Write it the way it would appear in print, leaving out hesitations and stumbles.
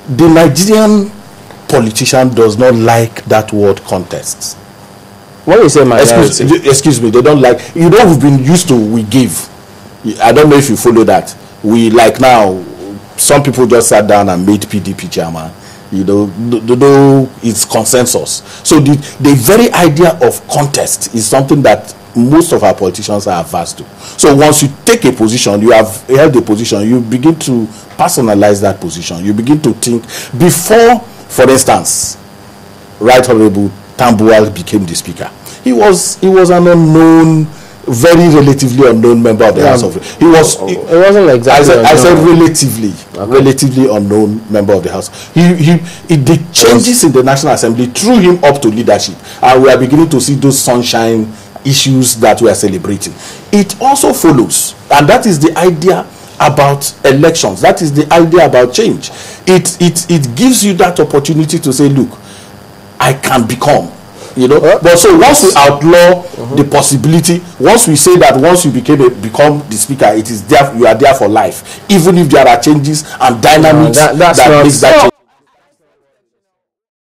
the Nigerian politician does not like that word contest. What you say, excuse me, they don't like. You know, we've been used to we give. I don't know if you follow that. We like now. Some people just sat down and made PDP chairman. You know, it's consensus. So the very idea of contest is something that most of our politicians are averse to. So once you take a position, you have held a position, you begin to personalize that position. You begin to think before, for instance, Right Honorable Tambuwal became the speaker. He was an unknown, very relatively unknown member of the House of. It wasn't exactly. I said relatively unknown member of the House. The changes in the National Assembly threw him up to leadership, and we are beginning to see those sunshine issues that we are celebrating. It also follows, and that is the idea about elections. That is the idea about change. It gives you that opportunity to say, look, I can become. You know, but so once we outlaw the possibility, once we say that once you become the speaker, it is there, you are there for life, even if there are changes and dynamics that makes that change.